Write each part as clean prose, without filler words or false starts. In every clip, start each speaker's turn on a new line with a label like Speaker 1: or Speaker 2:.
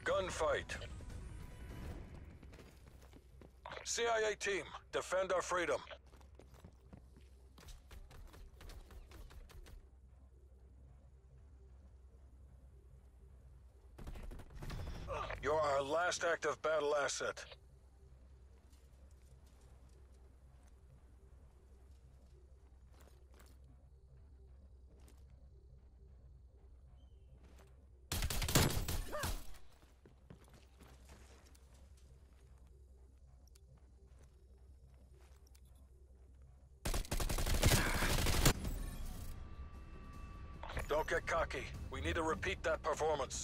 Speaker 1: Gunfight. CIA team, defend our freedom. You're our last active battle asset. Don't get cocky. We need to repeat that performance.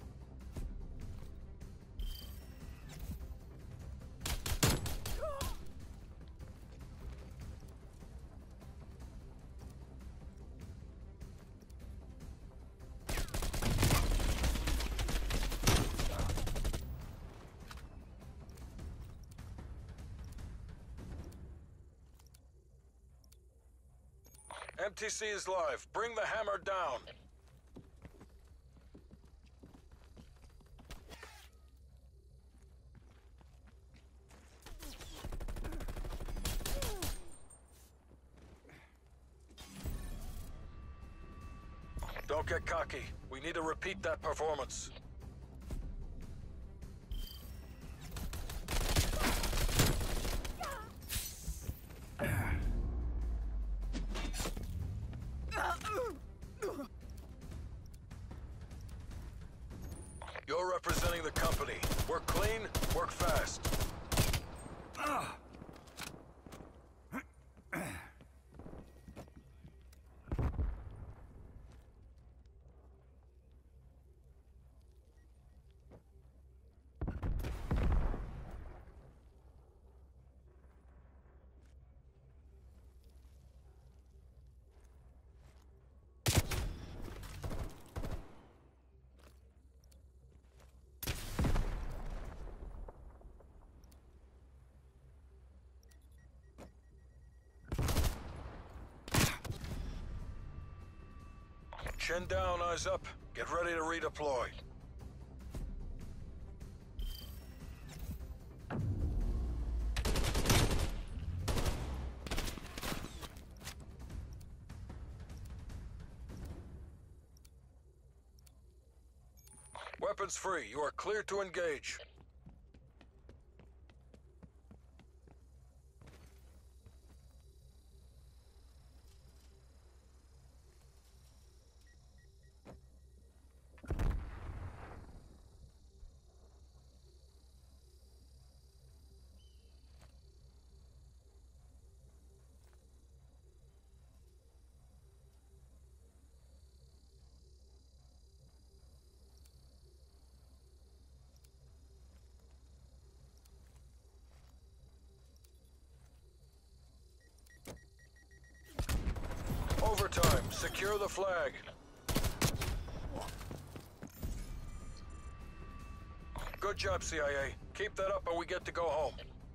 Speaker 1: MTC is live. Bring the hammer down. Don't get cocky. We need to repeat that performance. You're representing the company. Work clean, work fast. Chin down, eyes up. Get ready to redeploy. Weapons free. You are clear to engage. Overtime. Secure the flag. Good job, CIA. Keep that up and we get to go home.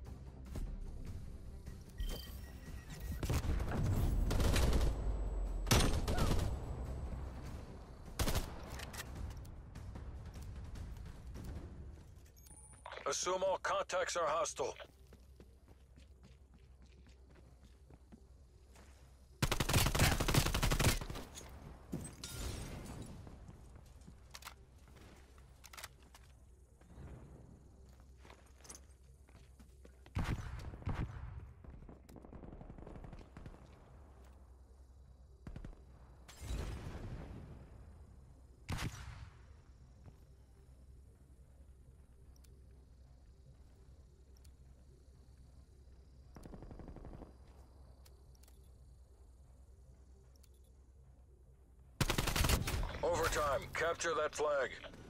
Speaker 1: Assume all contacts are hostile. Overtime. Capture that flag.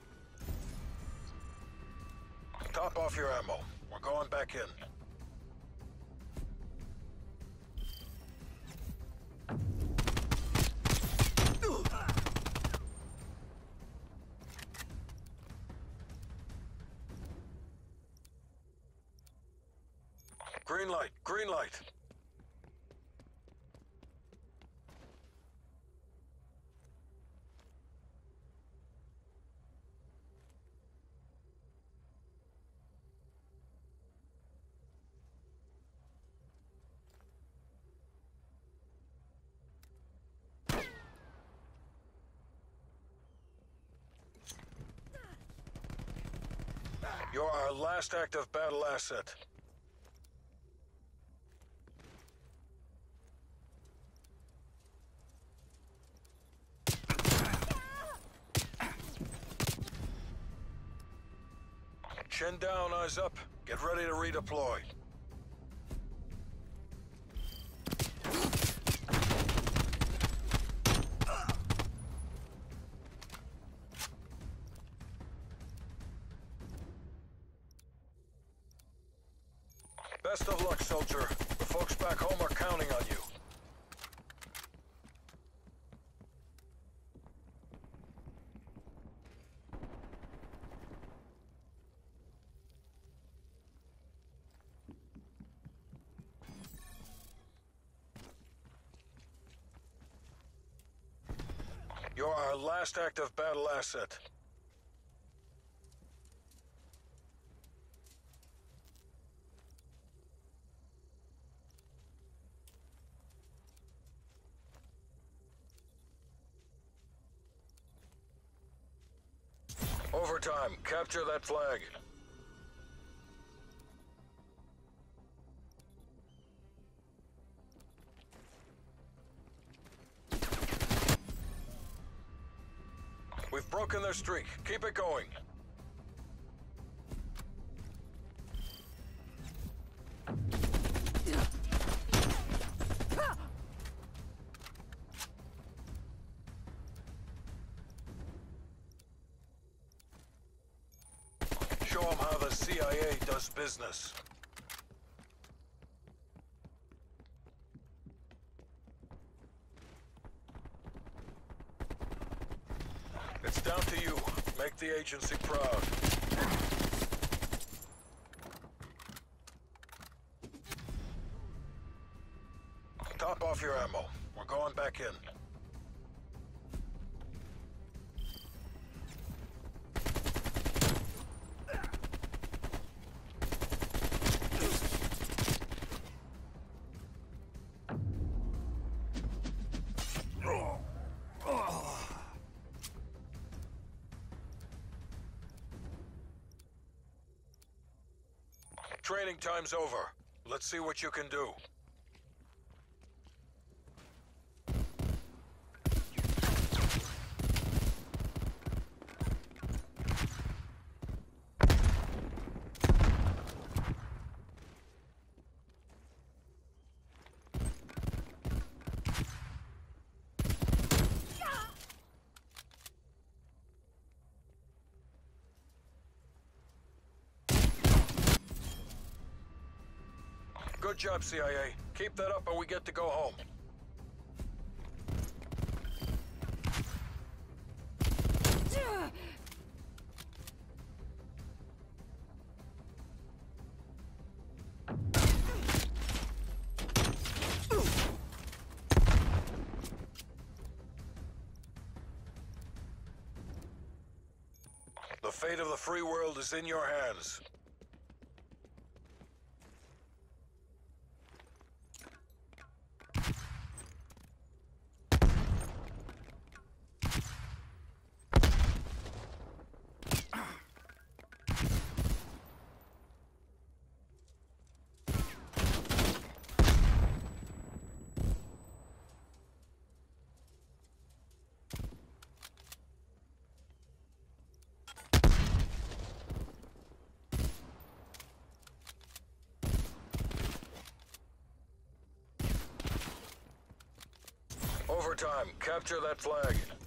Speaker 1: Top off your ammo. We're going back in. Green light. Green light. You're our last active battle asset. Chin down, eyes up. Get ready to redeploy. Best of luck, soldier. The folks back home are counting on you. You're our last active battle asset. Overtime. Capture that flag. We've broken their streak. Keep it going. Show them how the CIA does business. It's down to you. Make the agency proud. Top off your ammo. We're going back in. Training time's over. Let's see what you can do. Good job, CIA. Keep that up and we get to go home. The fate of the free world is in your hands. Overtime. Capture that flag.